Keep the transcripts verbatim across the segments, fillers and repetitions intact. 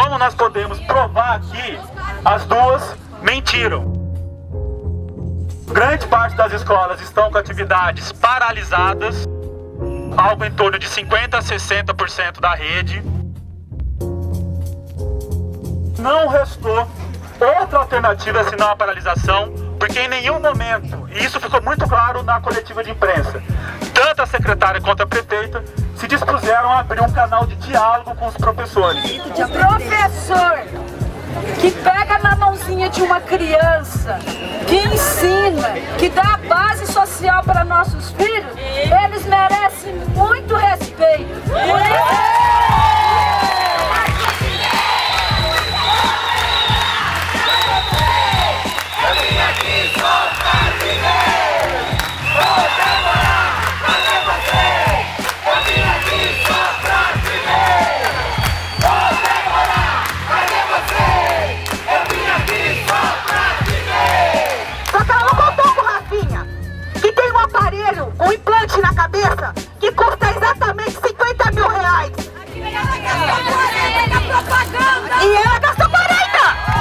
como nós podemos provar aqui, as duas mentiram. Grande parte das escolas estão com atividades paralisadas, algo em torno de cinquenta a sessenta por cento da rede. Não restou outra alternativa senão a paralisação, porque em nenhum momento, e isso ficou muito claro na coletiva de imprensa, tanto a secretária quanto a prefeita se dispuseram a abrir um canal de diálogo com os professores. O professor que pega na mãozinha de uma criança, que ensina, que dá a base social para nossos filhos, eles merecem muito respeito. Um implante na cabeça que custa exatamente cinquenta mil reais. E ela gastou quarenta!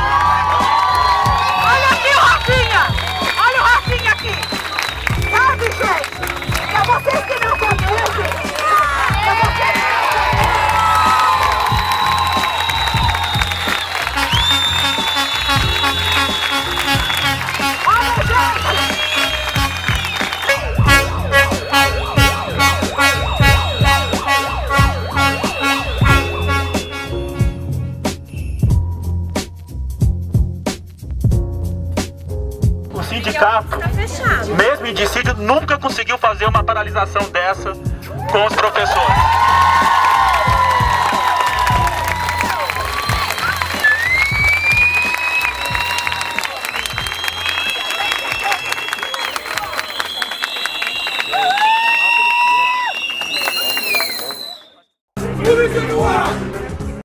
Olha aqui o Rafinha! Olha o Rafinha aqui! Sabe, gente? Pra vocês que não conhecem, pra vocês que não conhecem. Olha, gente! O sindicato, mesmo em dissídio, nunca conseguiu fazer uma paralisação dessa com os professores. Polícia no ar!